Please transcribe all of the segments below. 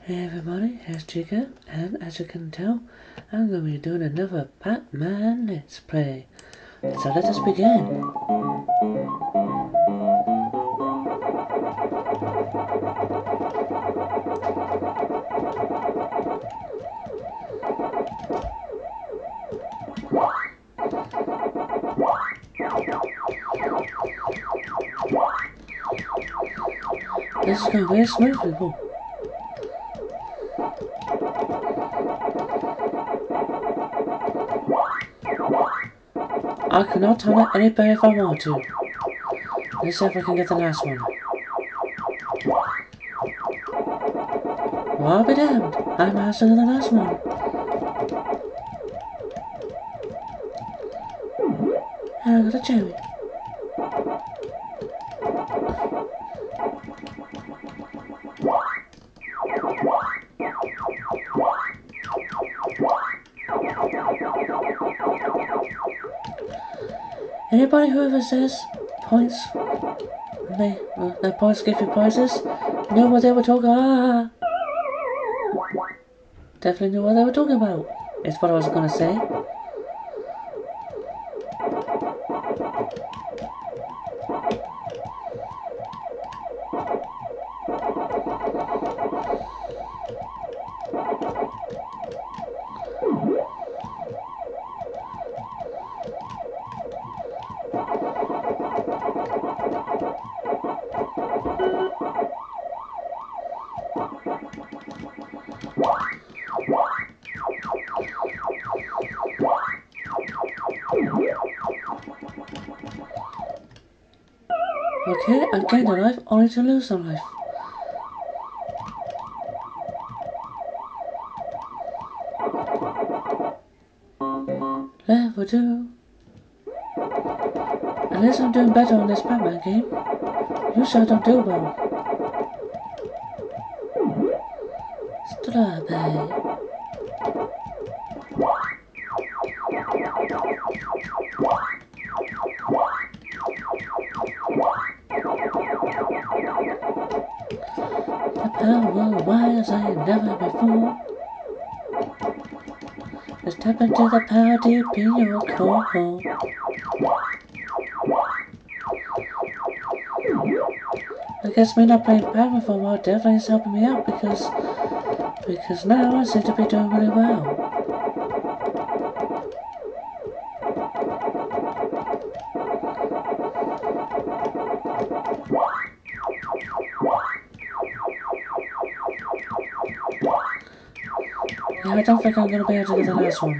Hey everybody, here's Chica, and as you can tell, I'm going to be doing another Pacman Let's Play. So let us begin. This is going very smooth, people. I cannot time it any better if I want to. Let's see if I can get the last one. Well, I'll be damned. I managed to do the last one. And I got a cherry. Anybody who ever says points, their points give you prizes, knew what they were talking. Definitely knew what they were talking about. Is what I was gonna say. Okay, I've gained a life only to lose some life. Level 2. Unless I'm doing better on this Pacman game, you sure don't do well. Strawberry. The power wires I ain't never before. Just tap into the power deep in your core. I guess me not playing Pacman for a while definitely is helping me out because now I seem to be doing really well. Yeah, I don't think I'm gonna be able to get the last one.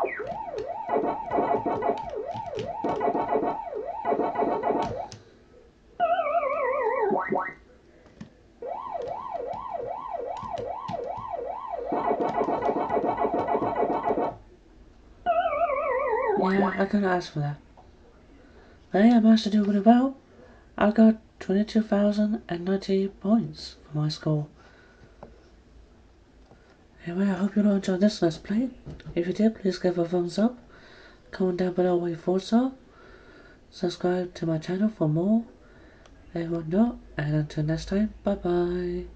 Yeah, I couldn't ask for that. But yeah, I managed to do really well. I got 22,090 points for my score. Anyway, I hope you all enjoyed this Let's Play. If you did, please give a thumbs up. Comment down below what your thoughts are. Subscribe to my channel for more. And whatnot. And until next time, bye bye.